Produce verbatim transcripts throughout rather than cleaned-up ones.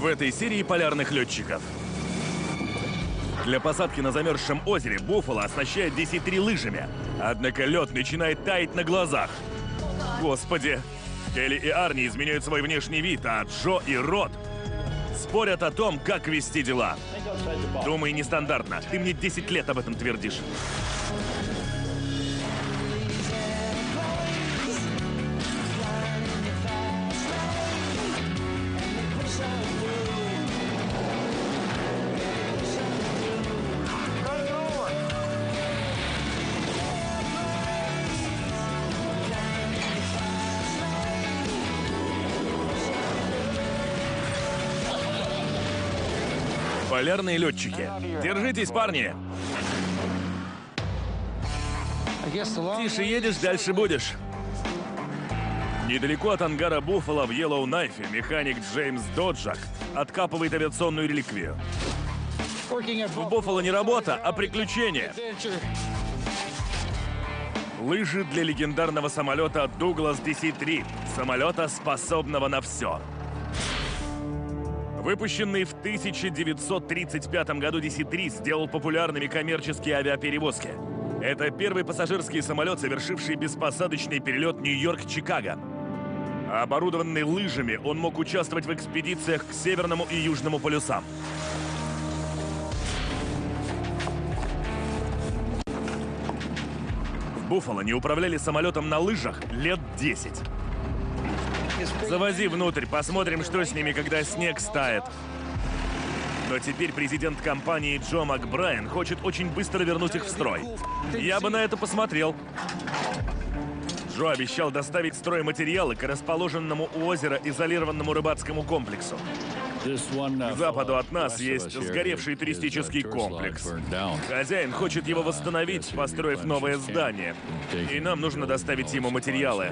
в этой серии полярных летчиков. Для посадки на замерзшем озере Буффало оснащает ди си три лыжами. Однако лед начинает таять на глазах. Господи. Келли и Арни изменяют свой внешний вид, а Джо и Род спорят о том, как вести дела. Думай нестандартно. Ты мне десять лет об этом твердишь. Полярные летчики. Держитесь, парни. Тише едешь, дальше будешь. Недалеко от ангара Буффало в Йеллоунайфе механик Джеймс Доджак откапывает авиационную реликвию. В Буффало не работа, а приключение. Лыжи для легендарного самолета Дуглас ди си три. Самолета, способного на все. Выпущенный в тысяча девятьсот тридцать пятом году ди си три сделал популярными коммерческие авиаперевозки. Это первый пассажирский самолет, совершивший беспосадочный перелет Нью-Йорк-Чикаго. Оборудованный лыжами, он мог участвовать в экспедициях к Северному и Южному полюсам. В Буффало не управляли самолетом на лыжах лет десять. Завози внутрь, посмотрим, что с ними, когда снег стает. Но теперь президент компании Джо Макбрайен хочет очень быстро вернуть их в строй. Я бы на это посмотрел. Джо обещал доставить стройматериалы к расположенному у озера изолированному рыбацкому комплексу. К западу от нас есть сгоревший туристический комплекс. Хозяин хочет его восстановить, построив новое здание. И нам нужно доставить ему материалы.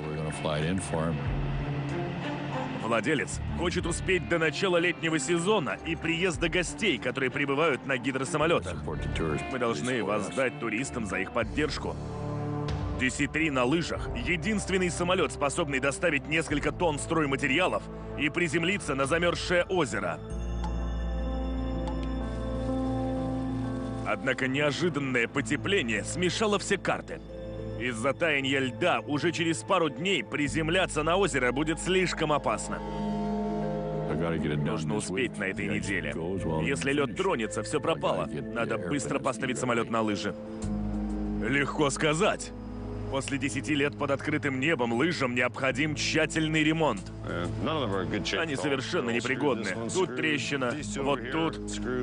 Владелец хочет успеть до начала летнего сезона и приезда гостей, которые прибывают на гидросамолетах. Мы должны воздать туристам за их поддержку. ди си три на лыжах — единственный самолет, способный доставить несколько тонн стройматериалов и приземлиться на замерзшее озеро. Однако неожиданное потепление смешало все карты. Из-за таяния льда уже через пару дней приземляться на озеро будет слишком опасно. Нужно успеть на этой неделе. Если лед тронется, все пропало. Надо быстро поставить самолет на лыжи. Легко сказать. После десяти лет под открытым небом лыжам необходим тщательный ремонт. Они совершенно непригодны. Тут трещина, вот тут.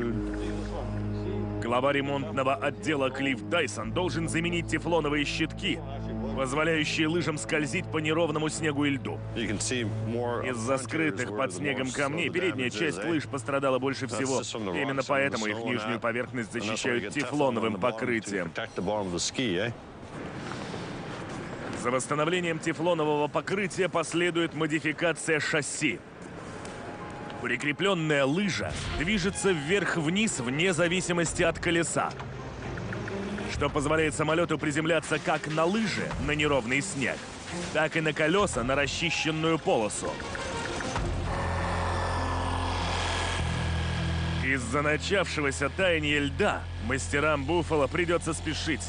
Глава ремонтного отдела Клифф Дайсон должен заменить тефлоновые щитки, позволяющие лыжам скользить по неровному снегу и льду. Из-за скрытых под снегом камней передняя часть лыж пострадала больше всего. Именно поэтому их нижнюю поверхность защищают тефлоновым покрытием. За восстановлением тефлонового покрытия последует модификация шасси. Прикрепленная лыжа движется вверх-вниз вне зависимости от колеса, что позволяет самолету приземляться как на лыжи на неровный снег, так и на колеса на расчищенную полосу. Из-за начавшегося таяния льда мастерам Буффало придется спешить.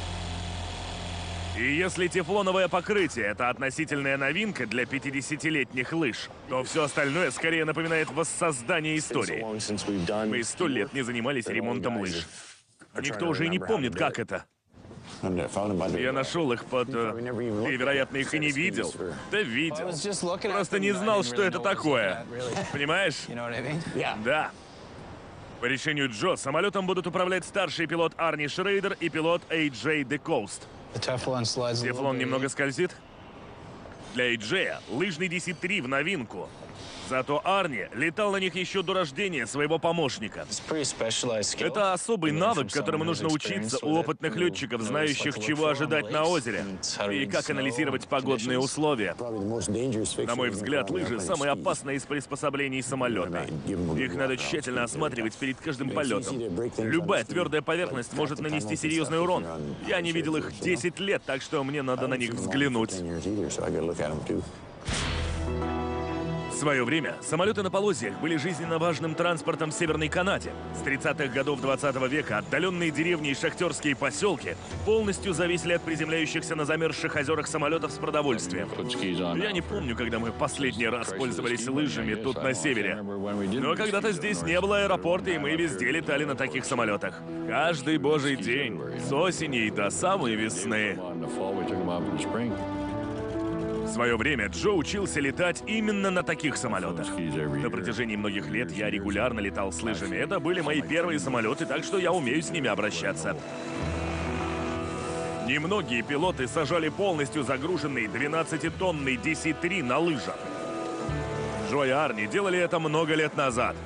И если тефлоновое покрытие — это относительная новинка для пятидесятилетних лыж, то все остальное скорее напоминает воссоздание истории. Мы сто лет не занимались ремонтом лыж. Никто уже и не помнит, как это. Я нашел их под... Ты, вероятно, их и не видел. Да видел. Просто не знал, что это такое. Понимаешь? Да. По решению Джо, самолетом будут управлять старший пилот Арни Шрейдер и пилот Эй Джей Декоуст. Тефлон немного скользит. Для Эй Джея лыжный ди си три в новинку. Зато Арни летал на них еще до рождения своего помощника. Это особый навык, которому нужно учиться у опытных летчиков, знающих, чего ожидать на озере и как анализировать погодные условия. На мой взгляд, лыжи — самые опасные из приспособлений самолета. Их надо тщательно осматривать перед каждым полетом. Любая твердая поверхность может нанести серьезный урон. Я не видел их десять лет, так что мне надо на них взглянуть. В свое время самолеты на полозьях были жизненно важным транспортом в Северной Канаде. С тридцатых годов двадцатого века отдаленные деревни и шахтерские поселки полностью зависели от приземляющихся на замерзших озерах самолетов с продовольствием. Я не помню, когда мы последний раз пользовались лыжами тут на севере. Но когда-то здесь не было аэропорта, и мы везде летали на таких самолетах. Каждый божий день, с осени и до самой весны. В свое время Джо учился летать именно на таких самолетах. На протяжении многих лет я регулярно летал с лыжами. Это были мои первые самолеты, так что я умею с ними обращаться. Немногие пилоты сажали полностью загруженный двенадцатитонный ди си три на лыжах. Джо и Арни делали это много лет назад.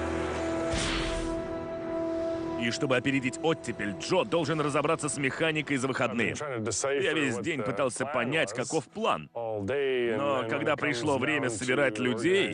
И чтобы опередить оттепель, Джо должен разобраться с механикой за выходные. Я весь день пытался понять, каков план. Но когда пришло время собирать людей,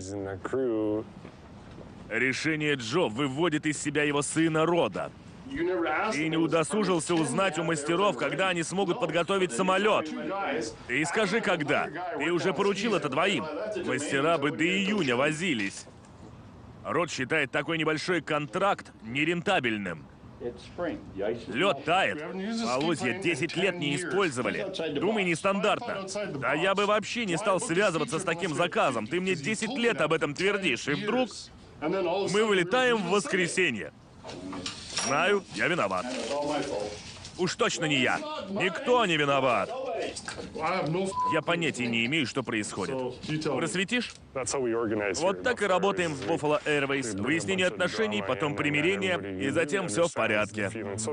решение Джо выводит из себя его сына Рода. И не удосужился узнать у мастеров, когда они смогут подготовить самолет. Ты скажи, когда. Ты уже поручил это двоим. Мастера бы до июня возились. Род считает такой небольшой контракт нерентабельным. Лед тает. Полозья десять лет не использовали. Думай, нестандартно. Да я бы вообще не стал связываться с таким заказом. Ты мне десять лет об этом твердишь, и вдруг мы вылетаем в воскресенье. Знаю, я виноват. Уж точно не я. Никто не виноват. Я понятия не имею, что происходит. Просветишь? Вот так и работаем в Buffalo Airways. Выяснение отношений, потом примирение, и затем все в порядке.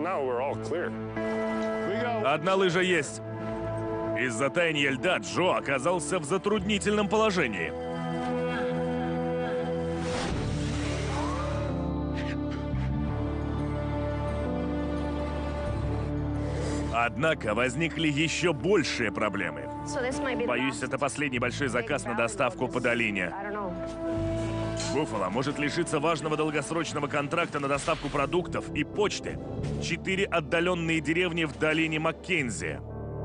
Одна лыжа есть. Из-за таяния льда Джо оказался в затруднительном положении. Однако возникли еще большие проблемы. Боюсь, это последний большой заказ на доставку по долине. Буффало может лишиться важного долгосрочного контракта на доставку продуктов и почты. Четыре отдаленные деревни в долине Маккензи.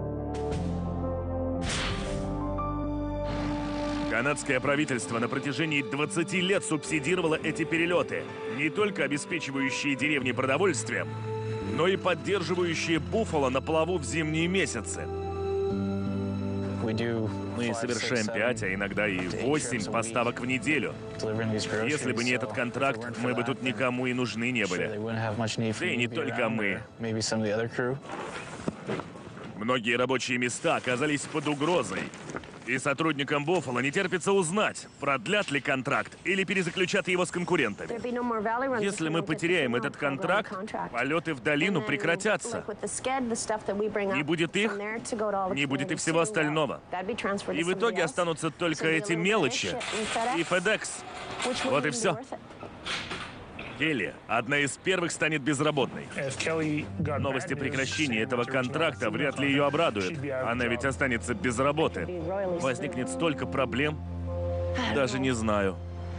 Канадское правительство на протяжении двадцати лет субсидировало эти перелеты, не только обеспечивающие деревни продовольствием, но и поддерживающие Буффало на плаву в зимние месяцы. Мы совершаем пять, а иногда и восемь поставок в неделю. Если бы не этот контракт, мы бы тут никому и нужны не были. Да и не только мы. Многие рабочие места оказались под угрозой. И сотрудникам Буффало не терпится узнать, продлят ли контракт или перезаключат его с конкурентами. Если мы потеряем этот контракт, полеты в долину прекратятся. Не будет их, не будет и всего остального. И в итоге останутся только эти мелочи и FedEx. Вот и все. Келли, одна из первых, станет безработной. Новости прекращения этого контракта вряд ли ее обрадуют. Она ведь останется без работы. Возникнет столько проблем. Даже не знаю.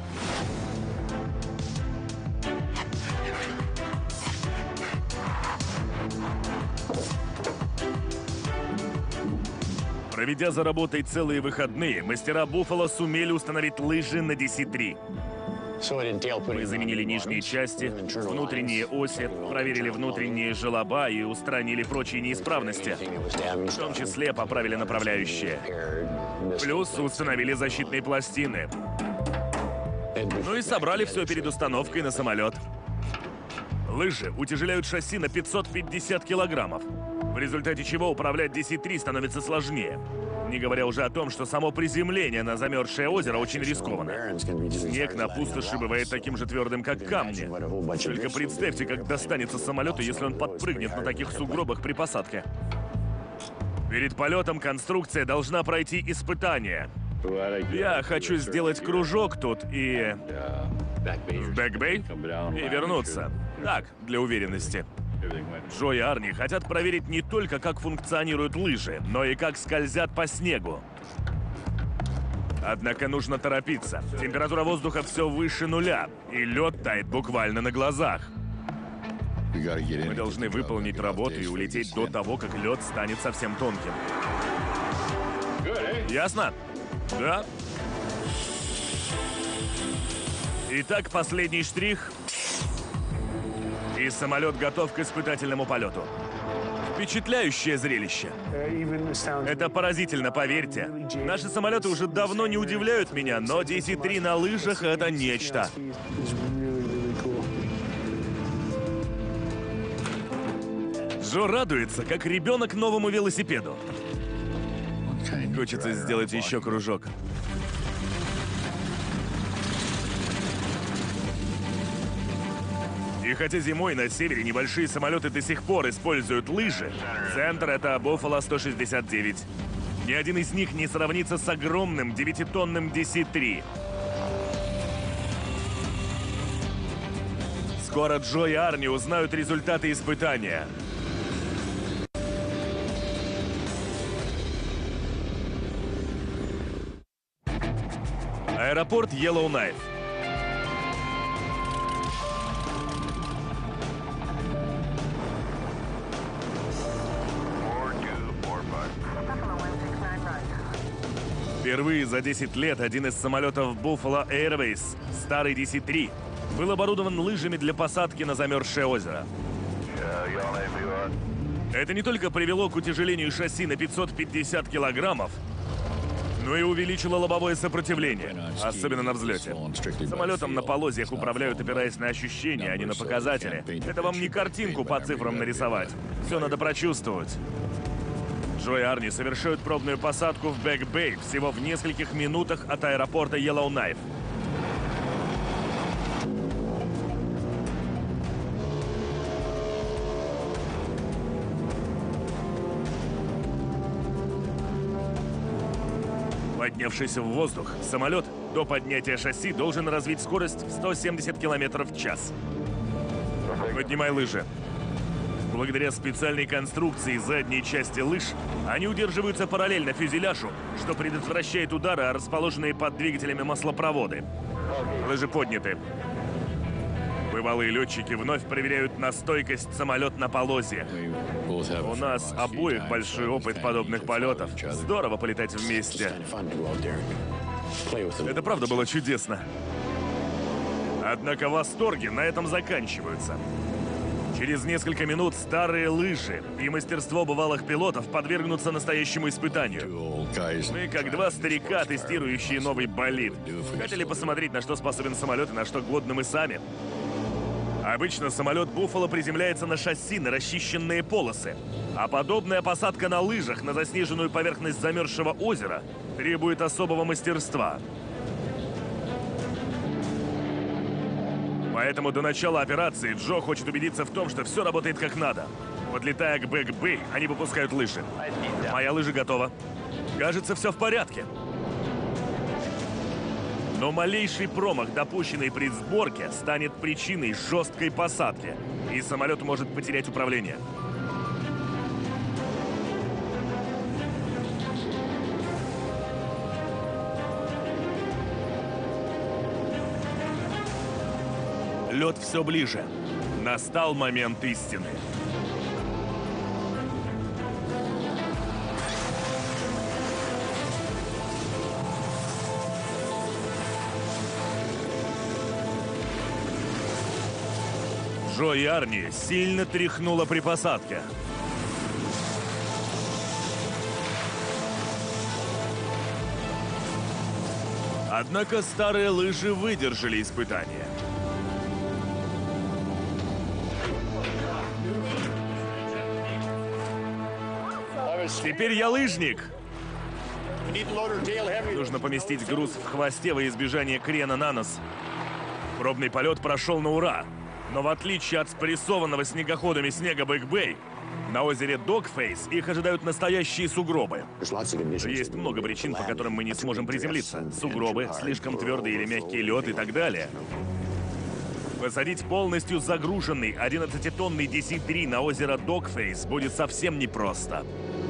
Проведя за работой целые выходные, мастера Буффало сумели установить лыжи на ди си три. Мы заменили нижние части, внутренние оси, проверили внутренние желоба и устранили прочие неисправности. В том числе поправили направляющие. Плюс установили защитные пластины. Ну и собрали все перед установкой на самолет. Лыжи утяжеляют шасси на пятьсот пятьдесят килограммов, в результате чего управлять ди си три становится сложнее. Не говоря уже о том, что само приземление на замерзшее озеро очень рискованно. Снег на пустоши бывает таким же твердым, как камни. Только представьте, как достанется самолету, если он подпрыгнет на таких сугробах при посадке. Перед полетом конструкция должна пройти испытание. Я хочу сделать кружок тут и... в бэкбей и вернуться. Так, для уверенности. Джо и Арни хотят проверить не только, как функционируют лыжи, но и как скользят по снегу. Однако нужно торопиться. Температура воздуха все выше нуля, и лед тает буквально на глазах. Мы должны выполнить работу и улететь до того, как лед станет совсем тонким. Ясно? Да? Итак, последний штрих. И самолет готов к испытательному полету. Впечатляющее зрелище. Это поразительно, поверьте. Наши самолеты уже давно не удивляют меня, но ди си три на лыжах — это нечто. Джо радуется, как ребенок новому велосипеду. Хочется сделать еще кружок. И хотя зимой на севере небольшие самолеты до сих пор используют лыжи, центр — это Buffalo сто шестьдесят девять. Ни один из них не сравнится с огромным девятитонным ди си три. Скоро Джо и Арни узнают результаты испытания. Аэропорт Йеллоунайф. Впервые за десять лет один из самолетов Buffalo Airways, старый ди си три, был оборудован лыжами для посадки на замерзшее озеро. Это не только привело к утяжелению шасси на пятьсот пятьдесят килограммов, но и увеличило лобовое сопротивление, особенно на взлете. Самолетом на полозьях управляют, опираясь на ощущения, а не на показатели. Это вам не картинку по цифрам нарисовать. Все надо прочувствовать. Джо и Арни совершают пробную посадку в Бэк-Бэй всего в нескольких минутах от аэропорта Йеллоунайф. Поднявшись в воздух, самолет до поднятия шасси должен развить скорость в сто семьдесят километров в час. Поднимай лыжи. Благодаря специальной конструкции задней части лыж, они удерживаются параллельно фюзеляжу, что предотвращает удары о расположенные под двигателями маслопроводы. Лыжи подняты. Бывалые летчики вновь проверяют на стойкость самолет на полозьях. У нас обоих большой опыт подобных полетов. Здорово полетать вместе. Это правда было чудесно. Однако восторги на этом заканчиваются. Через несколько минут старые лыжи и мастерство бывалых пилотов подвергнутся настоящему испытанию. Мы, как два старика, тестирующие новый болид, хотели посмотреть, на что способен самолет и на что годны мы сами. Обычно самолет Buffalo приземляется на шасси на расчищенные полосы, а подобная посадка на лыжах на заснеженную поверхность замерзшего озера требует особого мастерства. Поэтому до начала операции Джо хочет убедиться в том, что все работает как надо. Подлетая к Бэк-Бэй, они выпускают лыжи. Моя лыжа готова. Кажется, все в порядке. Но малейший промах, допущенный при сборке, станет причиной жесткой посадки, и самолет может потерять управление. Лед все ближе. Настал момент истины. Джо и Арни сильно тряхнуло при посадке. Однако старые лыжи выдержали испытание. Теперь я лыжник. Нужно поместить груз в хвосте во избежание крена на нос. Пробный полет прошел на ура. Но в отличие от спрессованного снегоходами снега Бэк-Бэй, на озере Догфейс их ожидают настоящие сугробы. Есть много причин, по которым мы не сможем приземлиться. Сугробы, слишком твердый или мягкий лед и так далее. Посадить полностью загруженный одиннадцатитонный ди си три на озеро Догфейс будет совсем непросто.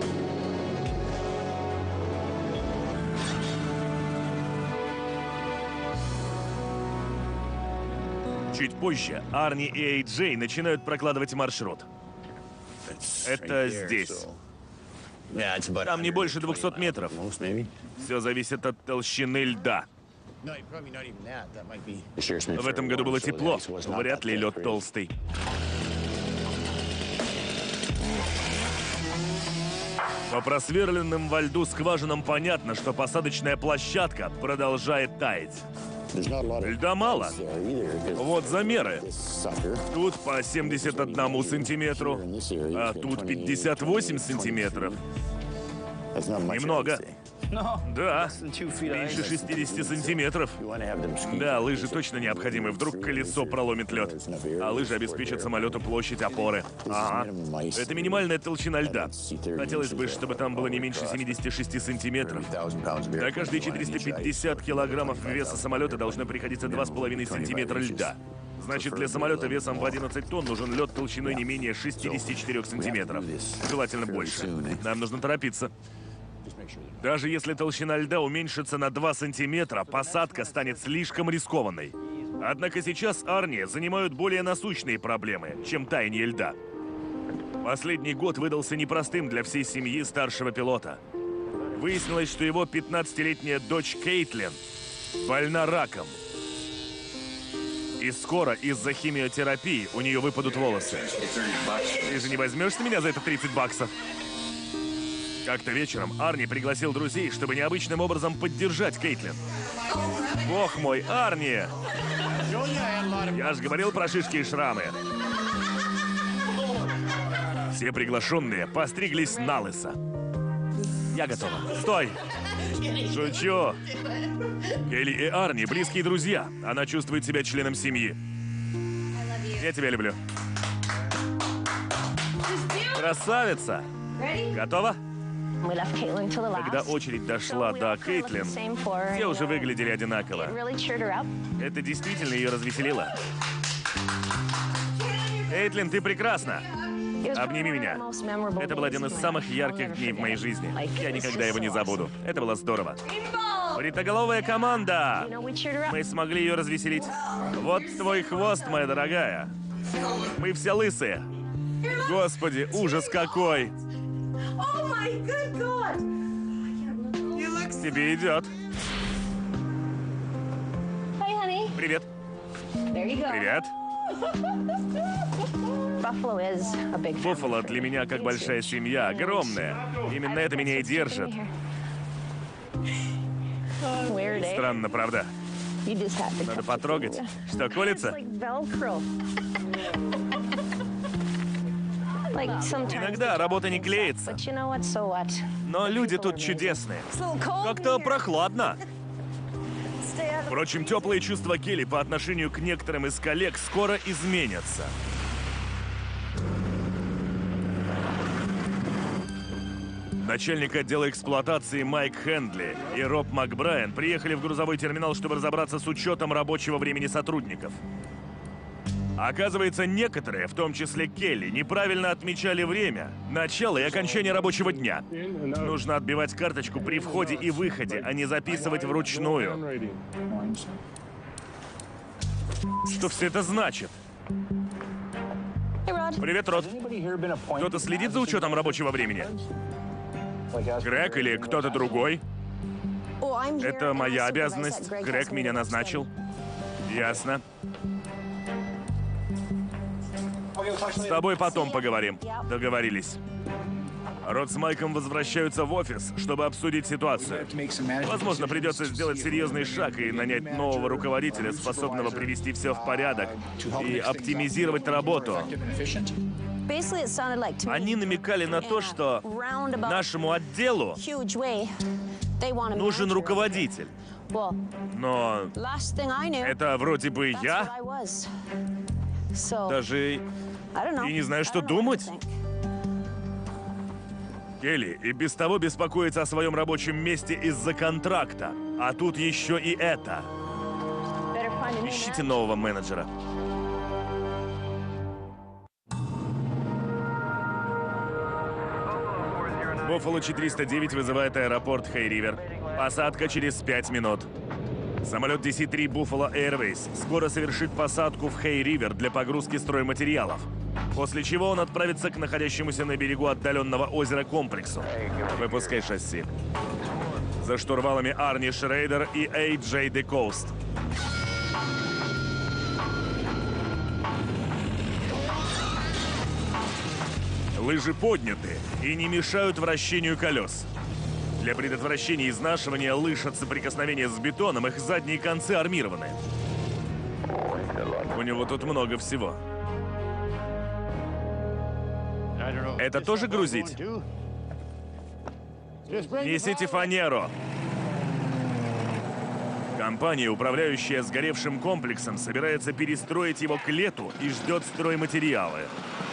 Чуть позже Арни и Эй Джей начинают прокладывать маршрут. Это здесь. Там не больше двухсот метров. Все зависит от толщины льда. В этом году было тепло, вряд ли лед толстый. По просверленным во льду скважинам понятно, что посадочная площадка продолжает таять. Льда мало. Вот замеры. Тут по семьдесят одному сантиметру, а тут пятьдесят восемь сантиметров. Немного. Да, меньше шестидесяти сантиметров. Да, лыжи точно необходимы, вдруг колесо проломит лед. А лыжи обеспечат самолету площадь опоры. Ага. Это минимальная толщина льда. Хотелось бы, чтобы там было не меньше семидесяти шести сантиметров. На каждые четыреста пятьдесят килограммов веса самолета должно приходиться два с половиной сантиметра льда. Значит, для самолета весом в одиннадцать тонн нужен лед толщиной не менее шестидесяти четырёх сантиметров. Желательно больше. Нам нужно торопиться. Даже если толщина льда уменьшится на два сантиметра, посадка станет слишком рискованной. Однако сейчас Арни занимают более насущные проблемы, чем таяние льда. Последний год выдался непростым для всей семьи старшего пилота. Выяснилось, что его пятнадцатилетняя дочь Кейтлин больна раком. И скоро из-за химиотерапии у нее выпадут волосы. Ты же не возьмешь с меня за это тридцать баксов? Как-то вечером Арни пригласил друзей, чтобы необычным образом поддержать Кейтлин. Бог мой, Арни! Я же говорил про шишки и шрамы. Все приглашенные постриглись налысо. Я готова. Стой! Шучу. Келли и Арни близкие друзья. Она чувствует себя членом семьи. Я тебя люблю. Красавица! Готова? Когда очередь дошла до Кейтлин, все уже выглядели одинаково. Это действительно ее развеселило. Кейтлин, ты прекрасна! Обними меня. Это был один из самых ярких дней в моей жизни. Я никогда его не забуду. Это было здорово. Бритоголовая команда! Мы смогли ее развеселить. Вот твой хвост, моя дорогая. Мы все лысые. Господи, ужас какой! Тебе идет. Привет. Привет. Буффало для меня как большая семья, огромная. Именно это меня и держит. Странно, правда? Надо потрогать. Что, колется? Иногда работа не клеится. Но люди тут чудесные. Как-то прохладно. Впрочем, теплые чувства Келли по отношению к некоторым из коллег скоро изменятся. Начальник отдела эксплуатации Майк Хендли и Роб Макбрайан приехали в грузовой терминал, чтобы разобраться с учетом рабочего времени сотрудников. Оказывается, некоторые, в том числе Келли, неправильно отмечали время, начало и окончание рабочего дня. Нужно отбивать карточку при входе и выходе, а не записывать вручную. Что все это значит? Привет, Род. Кто-то следит за учетом рабочего времени? Грег или кто-то другой? Это моя обязанность. Грег меня назначил. Ясно. С тобой потом поговорим. Договорились. Род с Майком возвращаются в офис, чтобы обсудить ситуацию. Возможно, придется сделать серьезный шаг и нанять нового руководителя, способного привести все в порядок и оптимизировать работу. Они намекали на то, что нашему отделу нужен руководитель. Но это вроде бы я. Даже и не знаю, что думать. Келли и без того беспокоится о своем рабочем месте из-за контракта. А тут еще и это. Ищите нового менеджера. Буффало четыреста девять вызывает аэропорт Хей-Ривер. Посадка через пять минут. Самолет ди си три Buffalo Airways скоро совершит посадку в Хей-Ривер для погрузки стройматериалов, после чего он отправится к находящемуся на берегу отдаленного озера комплексу. Выпускай шасси. За штурвалами Арни Шрейдер и Эй Джей DeCoste. Лыжи подняты и не мешают вращению колес. Для предотвращения изнашивания лыж от соприкосновения с бетоном их задние концы армированы. У него тут много всего. Это тоже грузить? Несите фанеру. Компания, управляющая сгоревшим комплексом, собирается перестроить его к лету и ждет стройматериалы.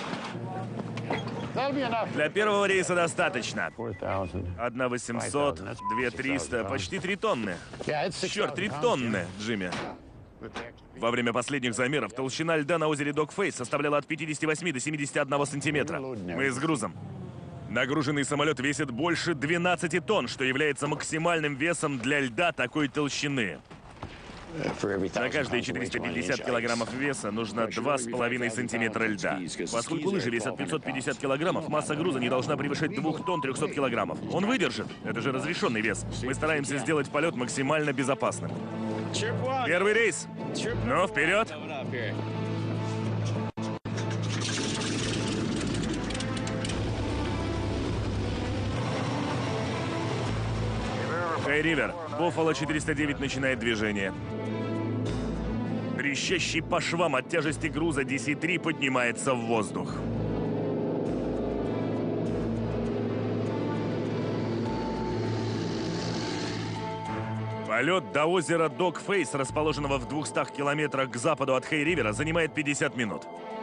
Для первого рейса достаточно. одна восемьсот, две триста, почти три тонны. Черт, три тонны, Джимми. Во время последних замеров толщина льда на озере Догфейс составляла от пятидесяти восьми до семидесяти одного сантиметра. Мы с грузом. Нагруженный самолет весит больше двенадцати тонн, что является максимальным весом для льда такой толщины. На каждые четыреста пятьдесят килограммов веса нужно два с половиной сантиметра льда. Поскольку лыжи весят пятьсот пятьдесят килограммов, масса груза не должна превышать двух тонн трёхсот килограммов. Он выдержит. Это же разрешенный вес. Мы стараемся сделать полет максимально безопасным. Первый рейс. Ну, вперед! Хэй-Ривер. Буффало четыреста девять начинает движение. Трещащий по швам от тяжести груза Ди Си три поднимается в воздух. Полет до озера Догфейс, расположенного в двухстах километрах к западу от Хэй-Ривера, занимает пятьдесят минут.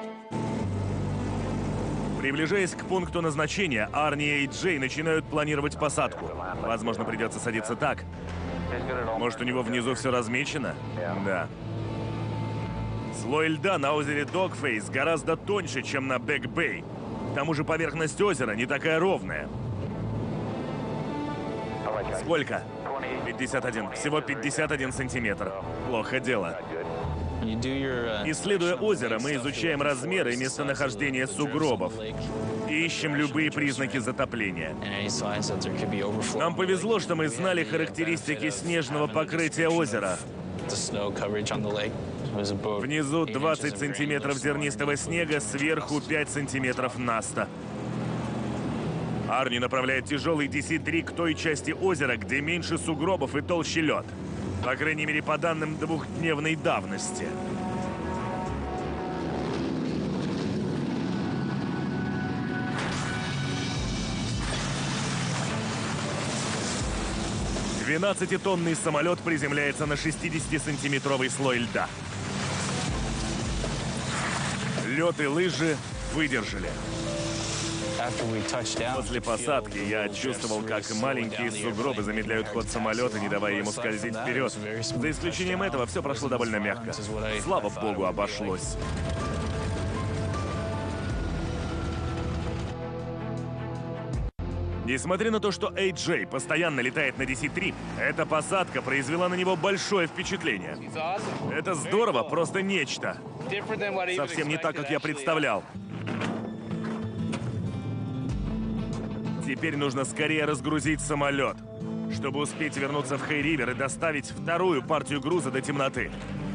Приближаясь к пункту назначения, Арни и Эй Джей начинают планировать посадку. Возможно, придется садиться так. Может, у него внизу все размечено? Да. Слой льда на озере Догфейс гораздо тоньше, чем на Бэк-Бэй. К тому же поверхность озера не такая ровная. Сколько? пятьдесят один. Всего пятьдесят один сантиметр. Плохо дело. Исследуя озеро, мы изучаем размеры и местонахождение сугробов. И ищем любые признаки затопления. Нам повезло, что мы знали характеристики снежного покрытия озера. Внизу двадцать сантиметров зернистого снега, сверху пять сантиметров наста. Арни направляет тяжелый Ди Си три к той части озера, где меньше сугробов и толще лед. По крайней мере, по данным двухдневной давности. двенадцатитонный самолет приземляется на шестидесятисантиметровый слой льда. Лед и лыжи выдержали. После посадки я чувствовал, как маленькие сугробы замедляют ход самолета, не давая ему скользить вперед. За исключением этого, все прошло довольно мягко. Слава богу, обошлось. Несмотря на то, что Эй Джей постоянно летает на Ди Си три, эта посадка произвела на него большое впечатление. Это здорово, просто нечто. Совсем не так, как я представлял. Теперь нужно скорее разгрузить самолет, чтобы успеть вернуться в Хэй-Ривер и доставить вторую партию груза до темноты.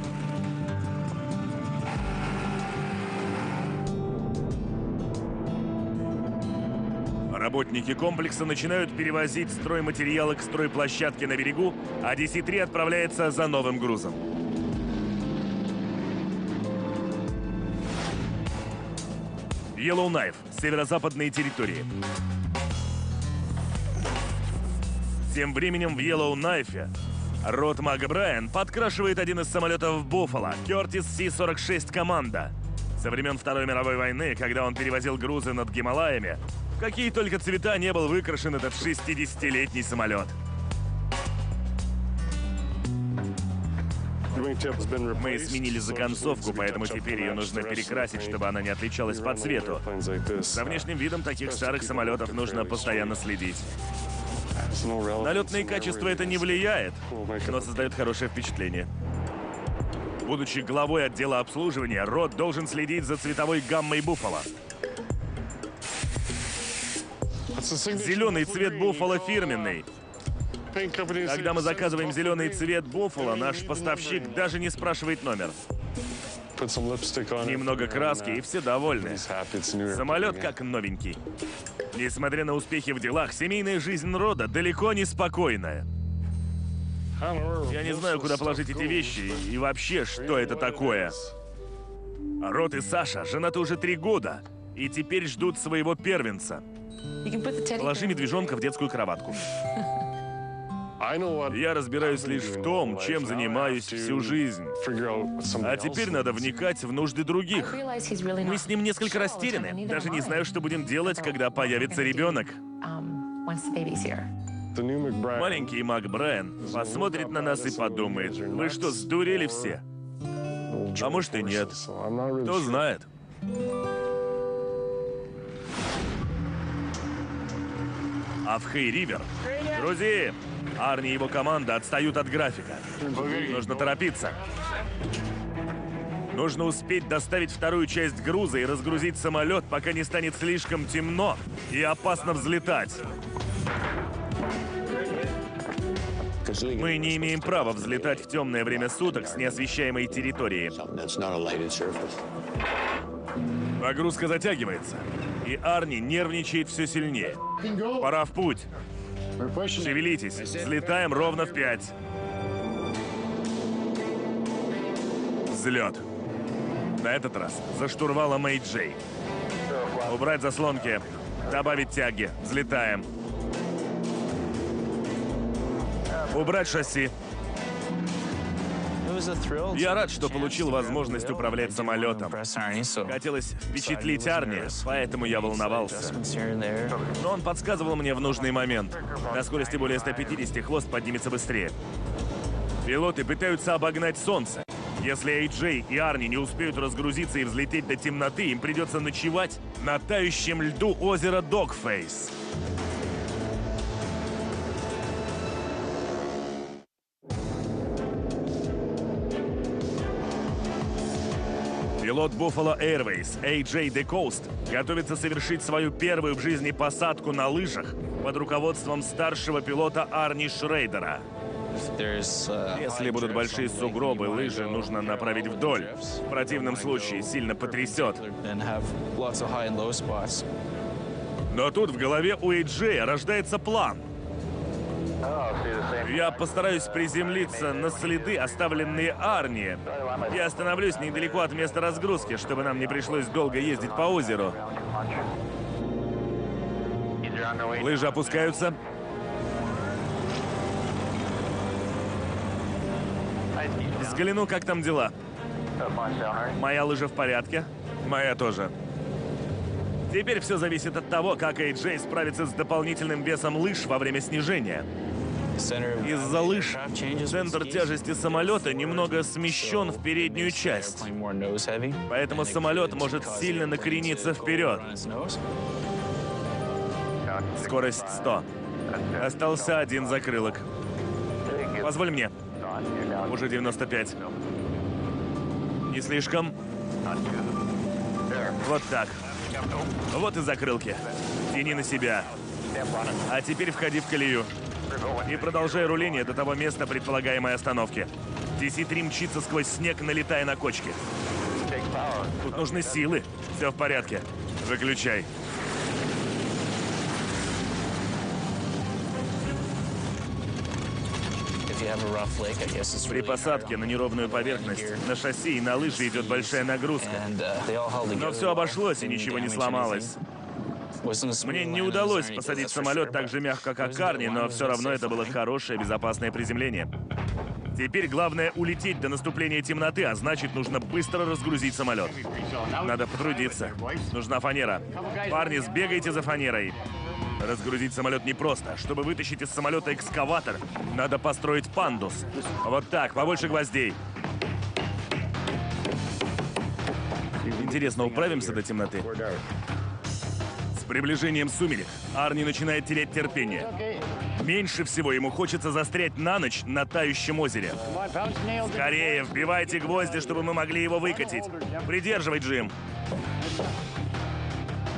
Работники комплекса начинают перевозить стройматериалы к стройплощадке на берегу, а Ди Си три отправляется за новым грузом. Йеллоунайф, северо-западные территории. Тем временем в Йеллоунайфе Рот МакБрайан подкрашивает один из самолетов Буффало, Кёртис Си сорок шесть команда. Со времен Второй мировой войны, когда он перевозил грузы над Гималаями, в какие только цвета не был выкрашен этот шестидесятилетний самолет. Мы сменили законцовку, поэтому теперь ее нужно перекрасить, чтобы она не отличалась по цвету. За внешним видом таких старых самолетов нужно постоянно следить. На летные качества это не влияет, но создает хорошее впечатление. Будучи главой отдела обслуживания, Рот должен следить за цветовой гаммой Буффало. Зеленый цвет Буффало фирменный. Когда мы заказываем зеленый цвет Buffalo, наш поставщик даже не спрашивает номер. Немного краски, и все довольны. Самолет как новенький. Несмотря на успехи в делах, семейная жизнь рода далеко не спокойная. Я не знаю, куда положить эти вещи и вообще, что это такое. Рот и Саша женаты уже три года и теперь ждут своего первенца. Положи медвежонка в детскую кроватку. Я разбираюсь лишь в том, чем занимаюсь всю жизнь. А теперь надо вникать в нужды других. Мы с ним несколько растеряны. Даже не знаю, что будем делать, когда появится ребенок. Маленький Мак Брайан посмотрит на нас и подумает: вы что, сдурели все? А может и нет. Кто знает. А в Хей-Ривер, друзья, Арни и его команда отстают от графика. Нужно торопиться. Нужно успеть доставить вторую часть груза и разгрузить самолет, пока не станет слишком темно и опасно взлетать. Мы не имеем права взлетать в темное время суток с неосвещаемой территории. Погрузка затягивается, и Арни нервничает все сильнее. Пора в путь. Шевелитесь, взлетаем ровно в пять. Взлет. На этот раз за штурвалом Эй Джей. Убрать заслонки, добавить тяги, взлетаем. Убрать шасси. Я рад, что получил возможность управлять самолетом. Хотелось впечатлить Арни, поэтому я волновался. Но он подсказывал мне в нужный момент. На скорости более ста пятидесяти хвост поднимется быстрее. Пилоты пытаются обогнать солнце. Если Эй Джей и Арни не успеют разгрузиться и взлететь до темноты, им придется ночевать на тающем льду озера Догфейс. Пилот Buffalo Airways Эй Джей DeCoste готовится совершить свою первую в жизни посадку на лыжах под руководством старшего пилота Арни Шрейдера. Если будут большие сугробы, лыжи нужно направить вдоль. В противном случае сильно потрясет. Но тут в голове у Эй Джея рождается план. Я постараюсь приземлиться на следы, оставленные Арни. Я остановлюсь недалеко от места разгрузки, чтобы нам не пришлось долго ездить по озеру. Лыжи опускаются. Взгляну, как там дела. Моя лыжа в порядке. Моя тоже. Теперь все зависит от того, как Эй Джей справится с дополнительным весом лыж во время снижения. Из-за лыж центр тяжести самолета немного смещен в переднюю часть. Поэтому самолет может сильно накрениться вперед. Скорость сто. Остался один закрылок. Позволь мне. Уже девяносто пять. Не слишком. Вот так. Вот и закрылки. Тяни на себя. А теперь входи в колею. И продолжай руление до того места предполагаемой остановки. Ди Си три мчится сквозь снег, налетая на кочки. Тут нужны силы. Все в порядке. Выключай. При посадке на неровную поверхность на шасси и на лыжи идет большая нагрузка. Но все обошлось и ничего не сломалось. Мне не удалось посадить самолет так же мягко, как Арни, но все равно это было хорошее, безопасное приземление. Теперь главное улететь до наступления темноты, а значит, нужно быстро разгрузить самолет. Надо потрудиться. Нужна фанера. Парни, сбегайте за фанерой. Разгрузить самолет непросто. Чтобы вытащить из самолета экскаватор, надо построить пандус. Вот так, побольше гвоздей. Интересно, управимся до темноты? С приближением сумерек Арни начинает терять терпение. Меньше всего ему хочется застрять на ночь на тающем озере. Скорее, вбивайте гвозди, чтобы мы могли его выкатить. Придерживай, Джим.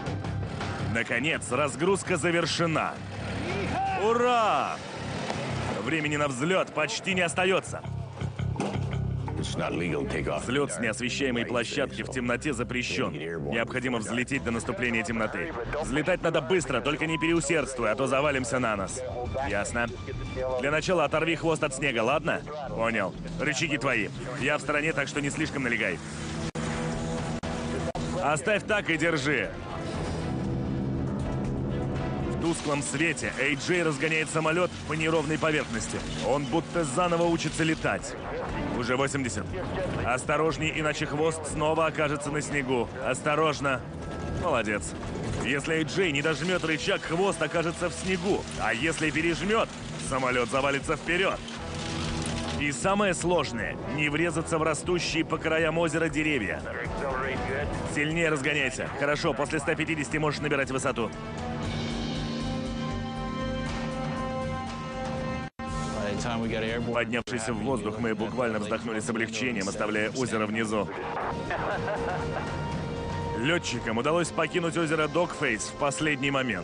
Наконец, разгрузка завершена. Ура! Времени на взлет почти не остается. Взлет с неосвещаемой площадки в темноте запрещен. Необходимо взлететь до наступления темноты. Взлетать надо быстро, только не переусердствуй, а то завалимся на нос. Ясно. Для начала оторви хвост от снега, ладно? Понял. Рычаги твои. Я в стороне, так что не слишком налегай. Оставь так и держи. В тусклом свете Эй Джей разгоняет самолет по неровной поверхности. Он будто заново учится летать. Уже восемьдесят. Осторожней, иначе хвост снова окажется на снегу. Осторожно. Молодец. Если Эй Джей не дожмет рычаг, хвост окажется в снегу. А если пережмет, самолет завалится вперед. И самое сложное — не врезаться в растущие по краям озера деревья. Сильнее разгоняйся. Хорошо, после ста пятидесяти можешь набирать высоту. Поднявшись в воздух, мы буквально вздохнули с облегчением, оставляя озеро внизу. Летчикам удалось покинуть озеро Догфейс в последний момент.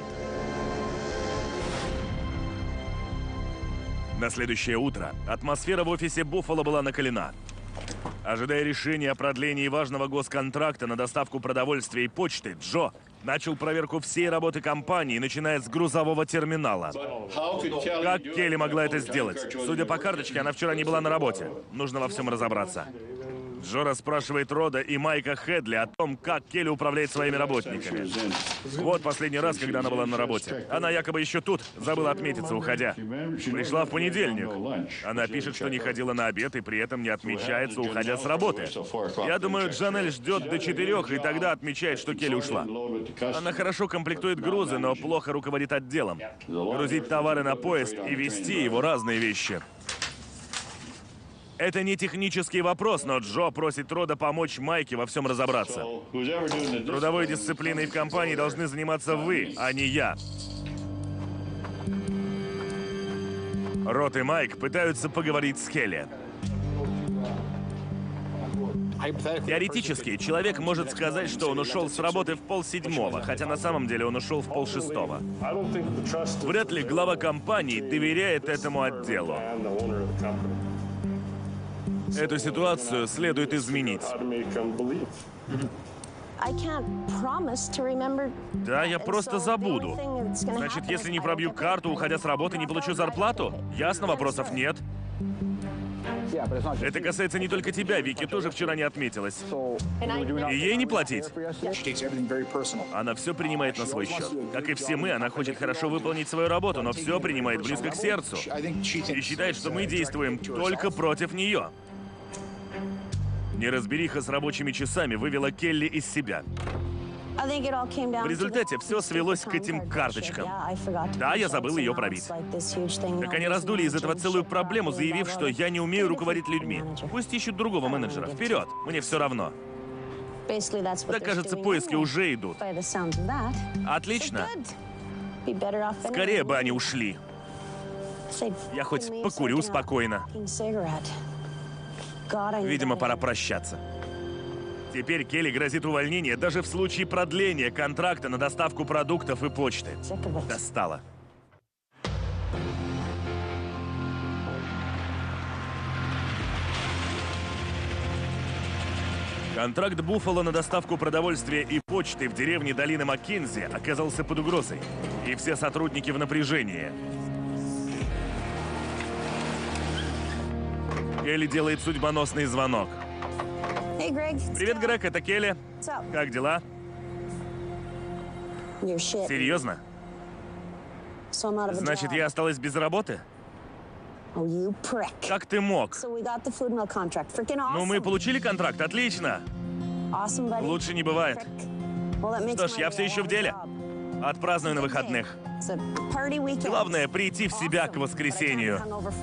На следующее утро атмосфера в офисе Буффало была накалена. Ожидая решения о продлении важного госконтракта на доставку продовольствия и почты, Джо начал проверку всей работы компании, начиная с грузового терминала. Как Келли могла это сделать? Судя по карточке, она вчера не была на работе. Нужно во всем разобраться. Джо расспрашивает Рода и Майка Хедли о том, как Келли управляет своими работниками. Вот последний раз, когда она была на работе. Она якобы еще тут, забыла отметиться, уходя. Пришла в понедельник. Она пишет, что не ходила на обед и при этом не отмечается, уходя с работы. Я думаю, Джанель ждет до четырех и тогда отмечает, что Келли ушла. Она хорошо комплектует грузы, но плохо руководит отделом. Грузить товары на поезд и везти его — разные вещи. Это не технический вопрос, но Джо просит Рода помочь Майке во всем разобраться. Трудовой дисциплиной в компании должны заниматься вы, а не я. Род и Майк пытаются поговорить с Келли. Теоретически, человек может сказать, что он ушел с работы в полседьмого, хотя на самом деле он ушел в полшестого. Вряд ли глава компании доверяет этому отделу. Эту ситуацию следует изменить. Да, я просто забуду. Значит, если не пробью карту, уходя с работы, не получу зарплату? Ясно, вопросов нет. Это касается не только тебя, Вики тоже вчера не отметилась. И ей не платить? Она все принимает на свой счет. Как и все мы, она хочет хорошо выполнить свою работу, но все принимает близко к сердцу. И считает, что мы действуем только против нее. Неразбериха с рабочими часами вывела Келли из себя. В результате все свелось к этим карточкам. Да, я забыл ее пробить. Так они раздули из этого целую проблему, заявив, что я не умею руководить людьми. Пусть ищут другого менеджера. Вперед! Мне все равно. Да, кажется, поиски уже идут. Отлично. Скорее бы они ушли. Я хоть покурю спокойно. Видимо, пора прощаться. Теперь Келли грозит увольнение даже в случае продления контракта на доставку продуктов и почты. Достало. Контракт Буффало на доставку продовольствия и почты в деревне долины Маккензи оказался под угрозой. И все сотрудники в напряжении. Келли делает судьбоносный звонок. Привет, Грег, это Келли. Как дела? Серьезно? Значит, я осталась без работы? Как ты мог? Ну, мы получили контракт, отлично. Лучше не бывает. Что ж, я все еще в деле. Отпраздную на выходных. Главное, прийти в себя к воскресенью.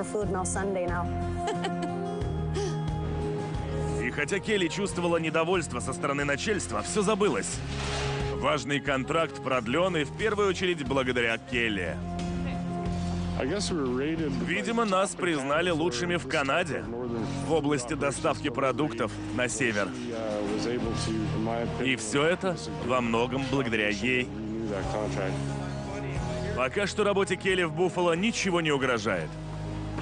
И хотя Келли чувствовала недовольство со стороны начальства, все забылось. Важный контракт продлен, и в первую очередь благодаря Келли. Видимо, нас признали лучшими в Канаде в области доставки продуктов на север. И все это во многом благодаря ей. Пока что работе Келли в Буффало ничего не угрожает.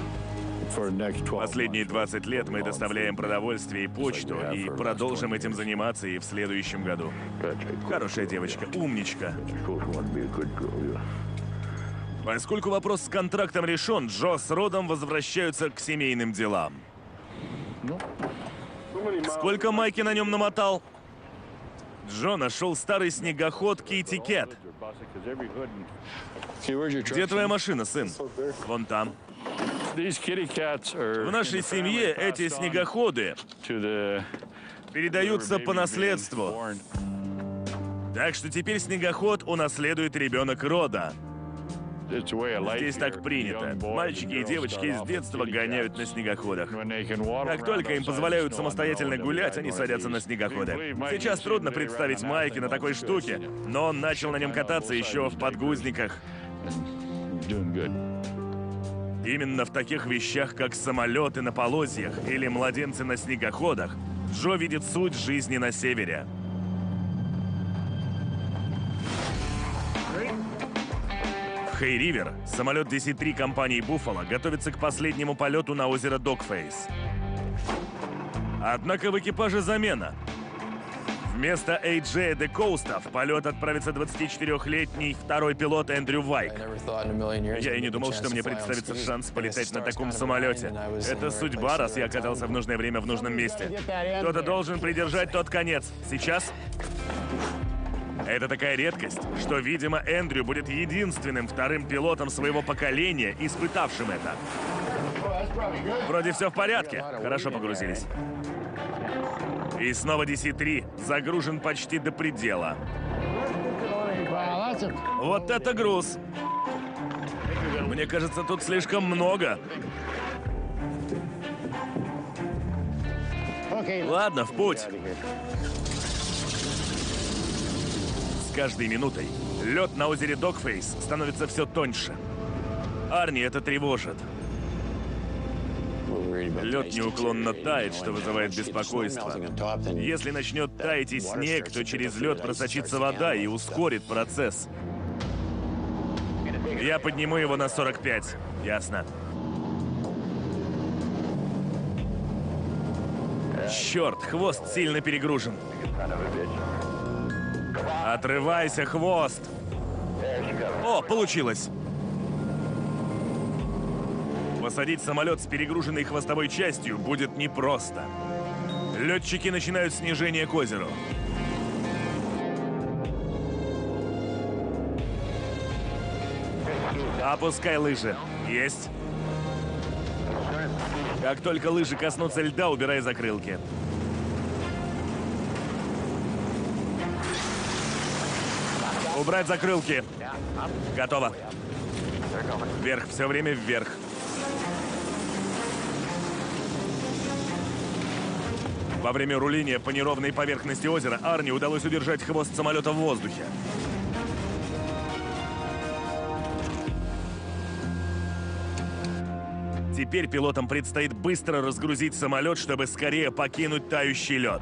Последние двадцать лет мы доставляем продовольствие и почту, и продолжим этим заниматься и в следующем году. Хорошая девочка, умничка. Поскольку вопрос с контрактом решен, Джо с Родом возвращаются к семейным делам. Сколько Майки на нем намотал? Джо нашел старый снегоход Китти Кэт. Где твоя машина, сын? Вон там. В нашей семье эти снегоходы передаются по наследству. Так что теперь снегоход унаследует ребенок Рода. Здесь так принято. Мальчики и девочки с детства гоняют на снегоходах. Как только им позволяют самостоятельно гулять, они садятся на снегоходы. Сейчас трудно представить Майки на такой штуке, но он начал на нем кататься еще в подгузниках. Именно в таких вещах, как самолеты на полозьях или младенцы на снегоходах, Джо видит суть жизни на севере. В Хей-Ривер самолет Ди-Си три компании Buffalo готовится к последнему полету на озеро Догфейс. Однако в экипаже замена. Вместо Эй Джея Де Коуста в полет отправится двадцатичетырёхлетний второй пилот Эндрю Вайк. Я и не думал, что мне представится шанс полетать на таком самолете. Это судьба, раз я оказался в нужное время в нужном месте. Кто-то должен придержать тот конец. Сейчас? Это такая редкость, что, видимо, Эндрю будет единственным вторым пилотом своего поколения, испытавшим это. Вроде все в порядке. Хорошо погрузились. И снова Ди-Си три загружен почти до предела. Вот это груз! Мне кажется, тут слишком много. Ладно, в путь. С каждой минутой лед на озере Догфейс становится все тоньше. Арни это тревожит. Лед неуклонно тает, что вызывает беспокойство. Если начнет таять и снег, то через лед просочится вода и ускорит процесс. Я подниму его на сорок пять. Ясно. Черт, хвост сильно перегружен. Отрывайся, хвост! О, получилось! Посадить самолет с перегруженной хвостовой частью будет непросто. Летчики начинают снижение к озеру. Опускай лыжи. Есть. Как только лыжи коснутся льда, убирай закрылки. Убрать закрылки. Готово. Вверх, все время вверх. Во время руления по неровной поверхности озера Арни удалось удержать хвост самолета в воздухе. Теперь пилотам предстоит быстро разгрузить самолет, чтобы скорее покинуть тающий лед.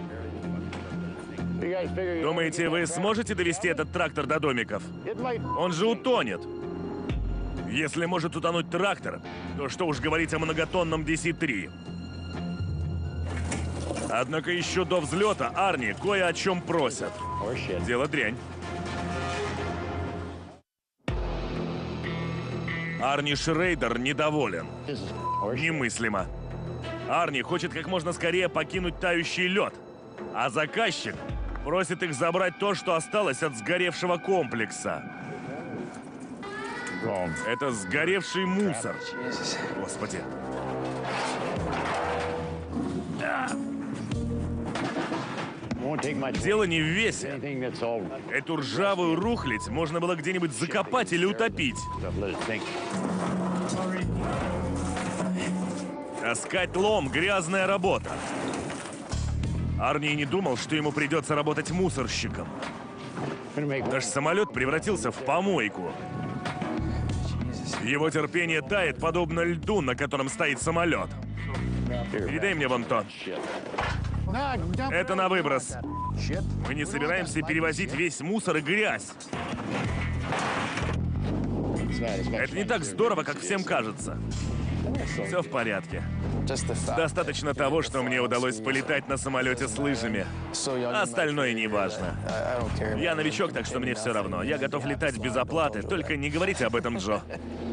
Думаете, вы сможете довести этот трактор до домиков? Он же утонет. Если может утонуть трактор, то что уж говорить о многотонном Ди-Си три. Однако еще до взлета Арни кое о чем просят. Дело дрянь. Арни Шрейдер недоволен. Немыслимо. Арни хочет как можно скорее покинуть тающий лед, а заказчик просит их забрать то, что осталось от сгоревшего комплекса. Это сгоревший мусор. Господи. Дело не в весе. Эту ржавую рухлядь можно было где-нибудь закопать или утопить. Таскать лом — грязная работа. Арни не думал, что ему придется работать мусорщиком. Наш самолет превратился в помойку. Его терпение тает, подобно льду, на котором стоит самолет. Передай мне вон то. Это на выброс. Мы не собираемся перевозить весь мусор и грязь. Это не так здорово, как всем кажется. Все в порядке. Достаточно того, что мне удалось полетать на самолете с лыжами. Остальное не важно. Я новичок, так что мне все равно. Я готов летать без оплаты, только не говорите об этом, Джо.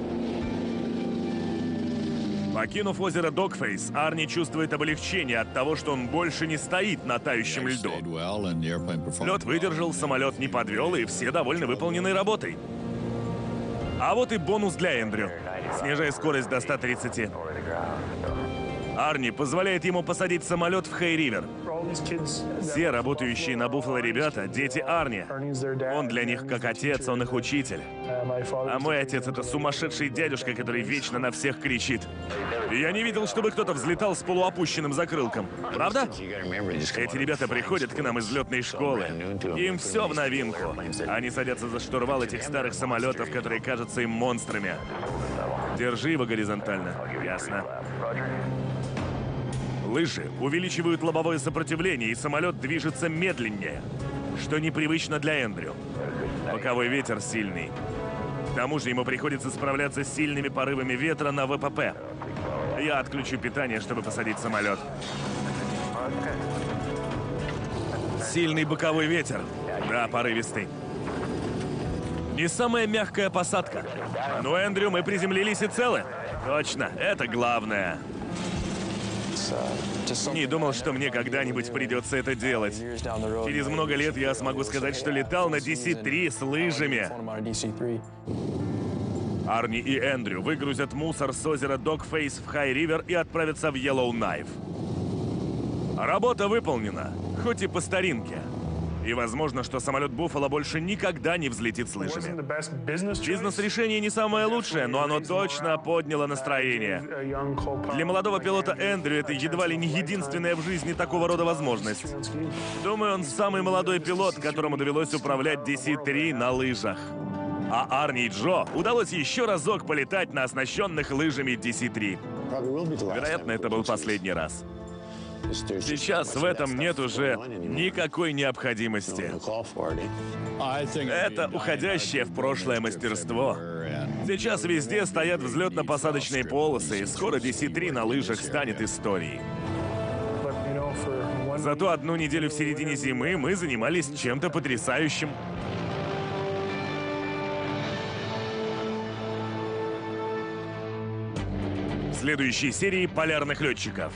Покинув озеро Догфейс, Арни чувствует облегчение от того, что он больше не стоит на тающем льду. Лед выдержал, самолет не подвел, и все довольны выполненной работой. А вот и бонус для Эндрю. Снижая скорость до ста тридцати. Арни позволяет ему посадить самолет в Хэй-Ривер. Все работающие на Буффало ребята — дети Арни. Он для них как отец, он их учитель. А мой отец — это сумасшедший дядюшка, который вечно на всех кричит. И я не видел, чтобы кто-то взлетал с полуопущенным закрылком. Правда? Эти ребята приходят к нам из летной школы. Им все в новинку. Они садятся за штурвал этих старых самолетов, которые кажутся им монстрами. Держи его горизонтально. Ясно. Лыжи увеличивают лобовое сопротивление, и самолет движется медленнее, что непривычно для Эндрю. Боковой ветер сильный. К тому же ему приходится справляться с сильными порывами ветра на вэ пэ пэ. Я отключу питание, чтобы посадить самолет. Сильный боковой ветер. Да, порывистый. Не самая мягкая посадка. Но, Эндрю, мы приземлились и целы. Точно, это главное. Не думал, что мне когда-нибудь придется это делать. Через много лет я смогу сказать, что летал на ди си три с лыжами. Арни и Эндрю выгрузят мусор с озера Догфейс в Хэй-Ривер и отправятся в Йеллоу-Найв. Работа выполнена, хоть и по старинке. И возможно, что самолет Буффало больше никогда не взлетит с лыжами. Бизнес-решение не самое лучшее, но оно точно подняло настроение. Для молодого пилота Эндрю это едва ли не единственная в жизни такого рода возможность. Думаю, он самый молодой пилот, которому довелось управлять ди си три на лыжах. А Арни и Джо удалось еще разок полетать на оснащенных лыжами ди си три. Вероятно, это был последний раз. Сейчас в этом нет уже никакой необходимости. Это уходящее в прошлое мастерство. Сейчас везде стоят взлетно-посадочные полосы, и скоро ди си три на лыжах станет историей. Зато одну неделю в середине зимы мы занимались чем-то потрясающим. В следующей серии полярных летчиков.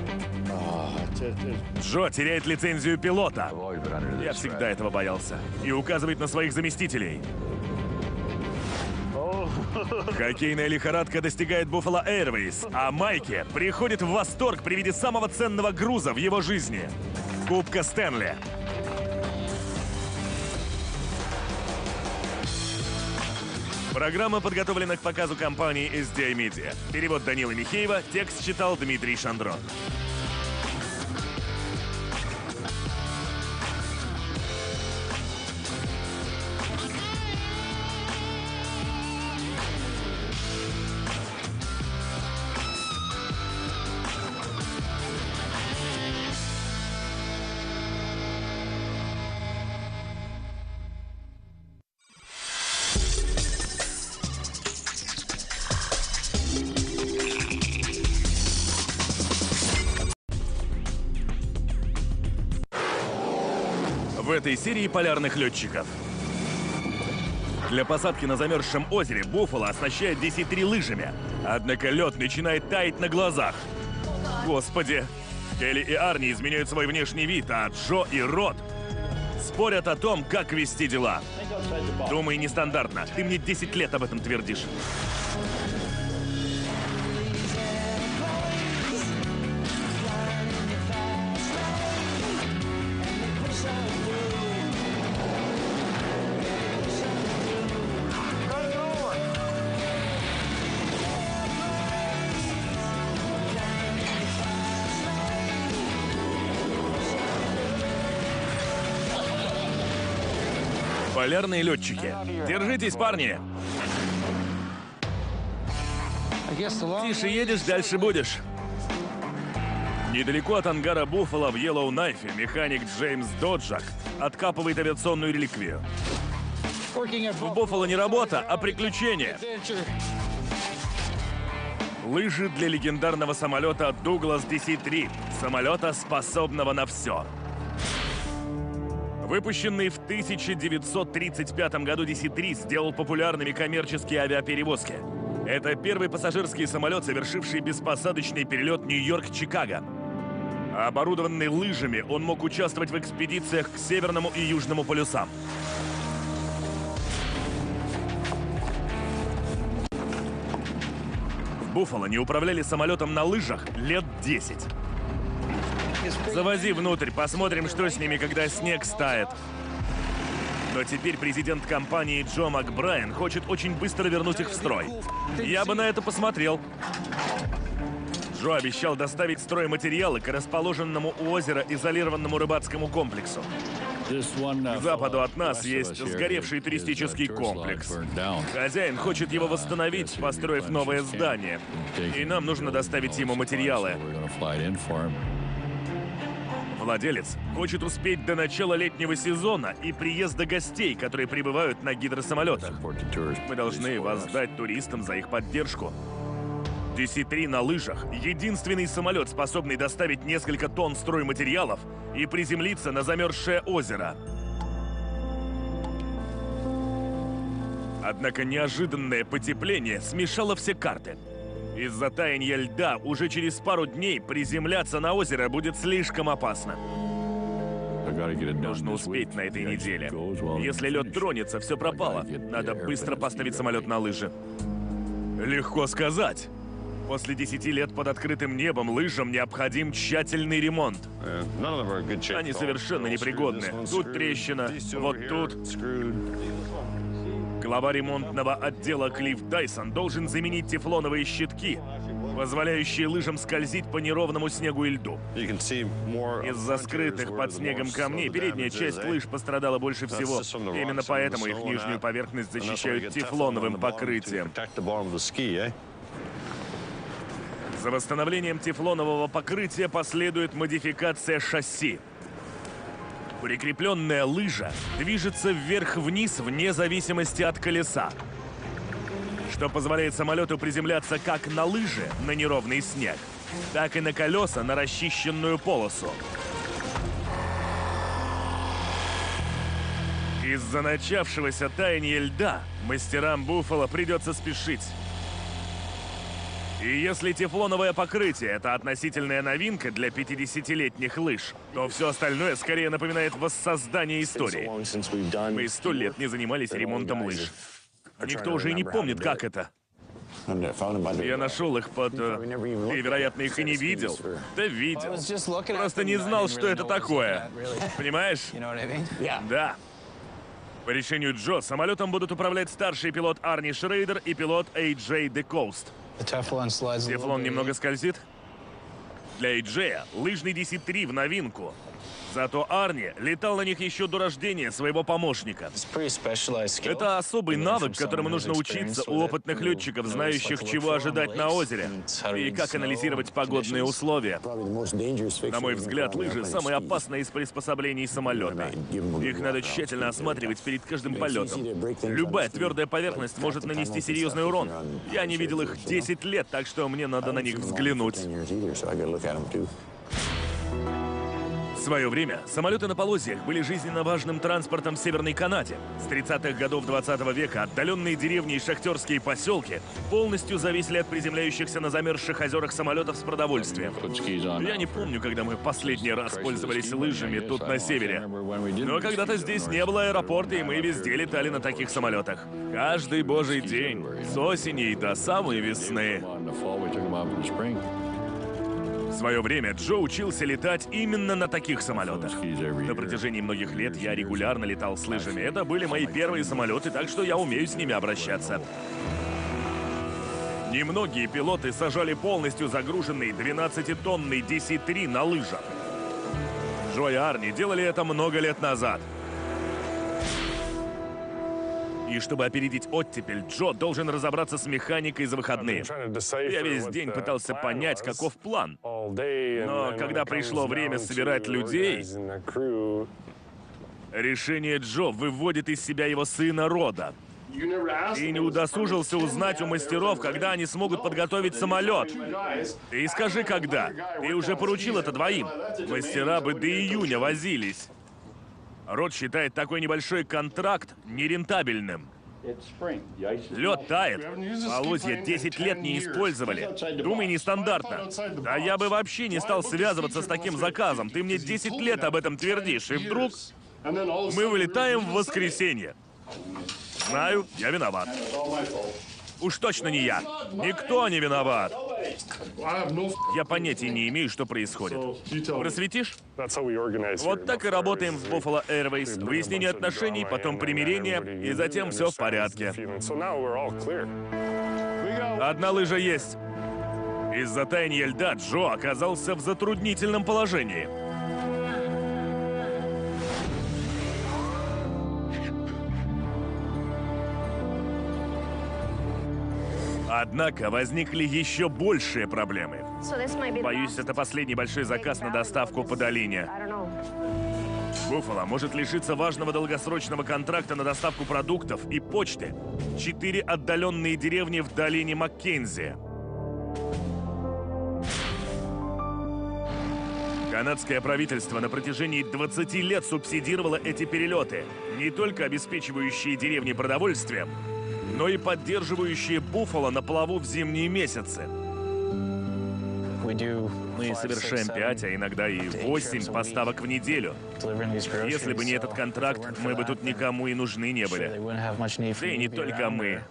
Джо теряет лицензию пилота. Я всегда этого боялся. И указывает на своих заместителей. Хоккейная лихорадка достигает Buffalo Airways, а Майки приходит в восторг при виде самого ценного груза в его жизни — Кубка Стэнли. Программа подготовлена к показу компании эс ди ай Media. Перевод Данила Михеева, текст читал Дмитрий Шандрон. В этой серии полярных летчиков. Для посадки на замерзшем озере Буффало оснащает ди си три лыжами. Однако лед начинает таять на глазах. Господи. Келли и Арни изменяют свой внешний вид, а Джо и Род спорят о том, как вести дела. Думай нестандартно. Ты мне десять лет об этом твердишь. Полярные летчики. Держитесь, парни! Тише едешь, дальше будешь. Недалеко от ангара Буффало в Йеллоу-Найфе механик Джеймс Доджак откапывает авиационную реликвию. В Буффало не работа, а приключение. Лыжи для легендарного самолета Douglas ди си три, самолета, способного на все. Выпущенный в тысяча девятьсот тридцать пятом году ди си три сделал популярными коммерческие авиаперевозки. Это первый пассажирский самолет, совершивший беспосадочный перелет Нью-Йорк-Чикаго. Оборудованный лыжами, он мог участвовать в экспедициях к Северному и Южному полюсам. В Буффало не управляли самолетом на лыжах лет десять. Завози внутрь, посмотрим, что с ними, когда снег стает. Но теперь президент компании Джо Макбрайен хочет очень быстро вернуть их в строй. Я бы на это посмотрел. Джо обещал доставить стройматериалы к расположенному у озера изолированному рыбацкому комплексу. К западу от нас есть сгоревший туристический комплекс. Хозяин хочет его восстановить, построив новое здание. И нам нужно доставить ему материалы. Владелец хочет успеть до начала летнего сезона и приезда гостей, которые прибывают на гидросамолетах. Мы должны воздать туристам за их поддержку. ди си три на лыжах — единственный самолет, способный доставить несколько тонн стройматериалов и приземлиться на замерзшее озеро. Однако неожиданное потепление смешало все карты. Из-за таяния льда уже через пару дней приземляться на озеро будет слишком опасно. Нужно успеть на этой неделе. Если лед тронется, все пропало. Надо быстро поставить самолет на лыжи. Легко сказать. После десяти лет под открытым небом лыжам необходим тщательный ремонт. Они совершенно непригодны. Тут трещина, вот тут. Глава ремонтного отдела Клифф Дайсон должен заменить тефлоновые щитки, позволяющие лыжам скользить по неровному снегу и льду. Из-за скрытых под снегом камней передняя часть лыж пострадала больше всего. Именно поэтому их нижнюю поверхность защищают тефлоновым покрытием. За восстановлением тефлонового покрытия последует модификация шасси. Прикрепленная лыжа движется вверх-вниз вне зависимости от колеса, что позволяет самолету приземляться как на лыжи на неровный снег, так и на колеса на расчищенную полосу. Из-за начавшегося таяния льда мастерам Буффало придется спешить. И если тефлоновое покрытие — это относительная новинка для пятидесятилетних лыж, то все остальное скорее напоминает воссоздание истории. Мы сто лет не занимались ремонтом лыж. Никто уже и не помнит, как это. Я нашел их под... Ты, вероятно, их и не видел. Да видел. Просто не знал, что это такое. Понимаешь? Да. По решению Джо, самолетом будут управлять старший пилот Арни Шрейдер и пилот Эй Джей Декоуст. Тефлон немного скользит. Для Эй Джея лыжный ди си три в новинку. Зато Арни летал на них еще до рождения своего помощника. Это особый навык, которому нужно учиться у опытных летчиков, знающих, чего ожидать на озере и как анализировать погодные условия. На мой взгляд, лыжи — самые опасные из приспособлений самолета. Их надо тщательно осматривать перед каждым полетом. Любая твердая поверхность может нанести серьезный урон. Я не видел их десять лет, так что мне надо на них взглянуть. В свое время самолеты на полозьях были жизненно важным транспортом в Северной Канаде. С тридцатых годов двадцатого века отдаленные деревни и шахтерские поселки полностью зависели от приземляющихся на замерзших озерах самолетов с продовольствием. Я не помню, когда мы последний раз пользовались лыжами тут на севере. Но когда-то здесь не было аэропорта, и мы везде летали на таких самолетах. Каждый божий день, с осени и до самой весны. В свое время Джо учился летать именно на таких самолетах. На протяжении многих лет я регулярно летал с лыжами. Это были мои первые самолеты, так что я умею с ними обращаться. Немногие пилоты сажали полностью загруженный двенадцатитонный ди си три на лыжах. Джо и Арни делали это много лет назад. И чтобы опередить оттепель, Джо должен разобраться с механикой за выходные. Я весь день пытался понять, каков план. Но когда пришло время собирать людей, решение Джо выводит из себя его сына Рода. Ты не удосужился узнать у мастеров, когда они смогут подготовить самолет. Ты скажи, когда. Ты уже поручил это двоим. Мастера бы до июня возились. Рот считает такой небольшой контракт нерентабельным. Лед тает. Полозья десять лет не использовали. Думай, нестандартно. Да я бы вообще не стал связываться с таким заказом. Ты мне десять лет об этом твердишь, и вдруг мы вылетаем в воскресенье. Знаю, я виноват. Уж точно не я. Никто не виноват. Я понятия не имею, что происходит. Просветишь? Вот так и работаем в Buffalo Airways. Выяснение отношений, потом примирение, и затем все в порядке. Одна лыжа есть. Из-за таяния льда Джо оказался в затруднительном положении. Однако возникли еще большие проблемы. Боюсь, это последний большой заказ на доставку по долине. Буффало может лишиться важного долгосрочного контракта на доставку продуктов и почты. Четыре отдаленные деревни в долине Маккензи. Канадское правительство на протяжении двадцати лет субсидировало эти перелеты, не только обеспечивающие деревни продовольствием, но и поддерживающие Буффало на плаву в зимние месяцы. Мы совершаем пять, а иногда и восемь поставок в неделю. Если бы не этот контракт, мы бы тут никому и нужны не были. Да и не только мы.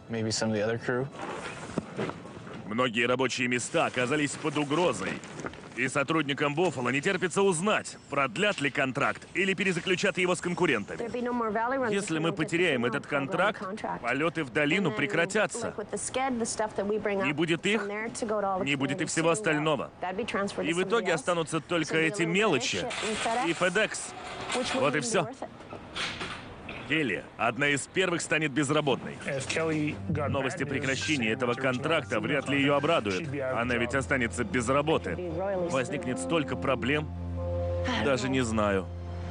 Многие рабочие места оказались под угрозой. И сотрудникам Буффало не терпится узнать, продлят ли контракт или перезаключат его с конкурентами. Если мы потеряем этот контракт, полеты в долину прекратятся. Не будет их, не будет и всего остального. И в итоге останутся только эти мелочи и FedEx. Вот и все. Келли, одна из первых, станет безработной. Новости прекращения этого контракта вряд ли ее обрадуют. Она ведь останется без работы. Возникнет столько проблем. Даже не знаю.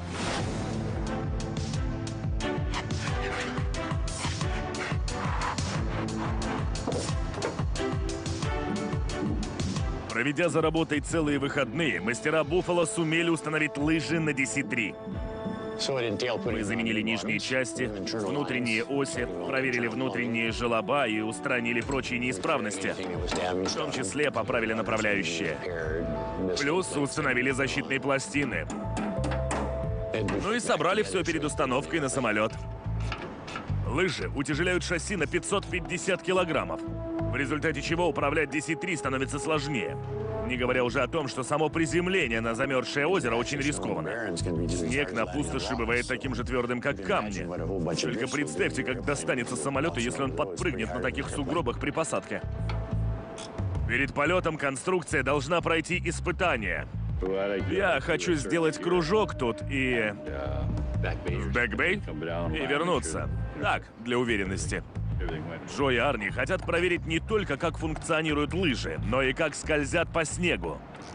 Проведя за работой целые выходные, мастера Буффало сумели установить лыжи на ди си три. Мы заменили нижние части, внутренние оси, проверили внутренние желоба и устранили прочие неисправности. В том числе поправили направляющие. Плюс установили защитные пластины. Ну и собрали все перед установкой на самолет. Лыжи утяжеляют шасси на пятьсот пятьдесят килограммов, в результате чего управлять ди си три становится сложнее. Не говоря уже о том, что само приземление на замерзшее озеро очень рискованно. Снег на пустоши бывает таким же твердым, как камни. Только представьте, как достанется самолету, если он подпрыгнет на таких сугробах при посадке. Перед полетом конструкция должна пройти испытание. Я хочу сделать кружок тут и... в Бэк-Бэй и вернуться. Так, для уверенности. Джо и Арни хотят проверить не только, как функционируют лыжи, но и как скользят по снегу.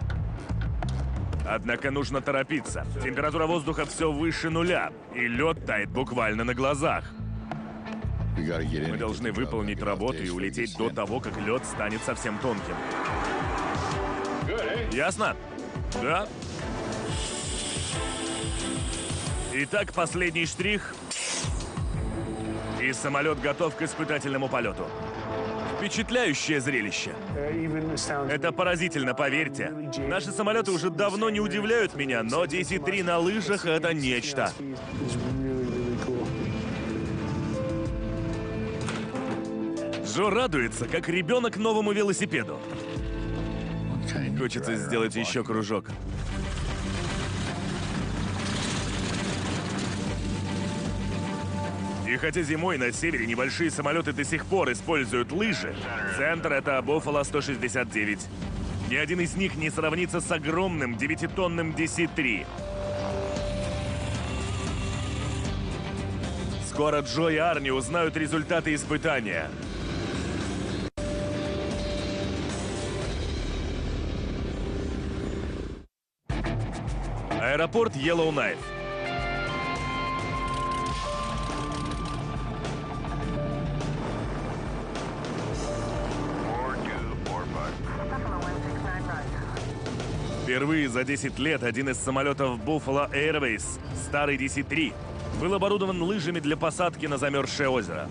Однако нужно торопиться. Температура воздуха все выше нуля, и лед тает буквально на глазах. Мы должны выполнить работу и улететь до того, как лед станет совсем тонким. Ясно? Да? Итак, последний штрих. И самолет готов к испытательному полету. Впечатляющее зрелище. Это поразительно, поверьте. Наши самолеты уже давно не удивляют меня, но ди си три на лыжах — это нечто. Джо радуется, как ребенок новому велосипеду. Хочется сделать еще кружок. И хотя зимой на севере небольшие самолеты до сих пор используют лыжи, центр — это Buffalo сто шестьдесят девять. Ни один из них не сравнится с огромным девятитонным ди си три. Скоро Джо и Арни узнают результаты испытания. Аэропорт Йеллоунайф. Впервые за десять лет один из самолетов Buffalo Airways, старый ди си три, был оборудован лыжами для посадки на замерзшее озеро.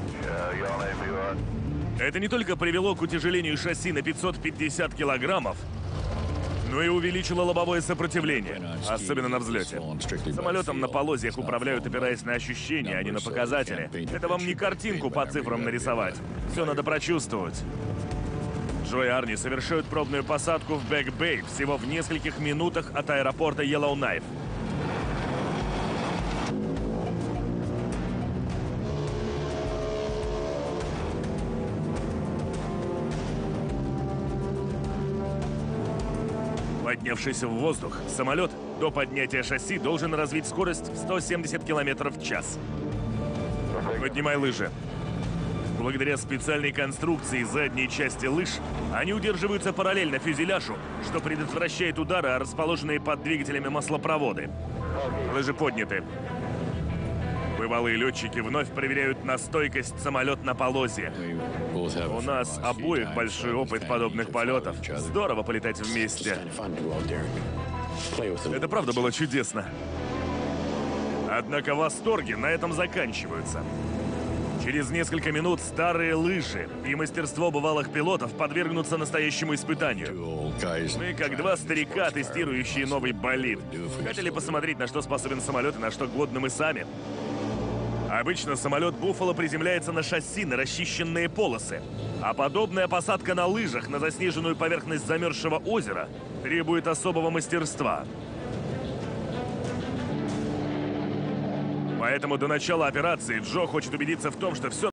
Это не только привело к утяжелению шасси на пятьсот пятьдесят килограммов, но и увеличило лобовое сопротивление, особенно на взлете. Самолетом на полозьях управляют, опираясь на ощущения, а не на показатели. Это вам не картинку по цифрам нарисовать. Все надо прочувствовать. Джо и Арни совершают пробную посадку в Бэк-Бэй всего в нескольких минутах от аэропорта Йеллоунайф. Поднявшись в воздух, самолет до поднятия шасси должен развить скорость сто семьдесят километров в час. Поднимай лыжи. Благодаря специальной конструкции задней части лыж, они удерживаются параллельно фюзеляжу, что предотвращает удары о расположенные под двигателями маслопроводы. Лыжи подняты. Бывалые летчики вновь проверяют на стойкость самолет на полозьях. У нас обоих большой опыт подобных полетов. Здорово полетать вместе. Это правда было чудесно. Однако восторги на этом заканчиваются. Через несколько минут старые лыжи и мастерство бывалых пилотов подвергнутся настоящему испытанию. Мы, как два старика, тестирующие новый болид, хотели посмотреть, на что способен самолет и на что годны мы сами. Обычно самолет Буффало приземляется на шасси, на расчищенные полосы. А подобная посадка на лыжах на заснеженную поверхность замерзшего озера требует особого мастерства. Поэтому до начала операции Джо хочет убедиться в том, что все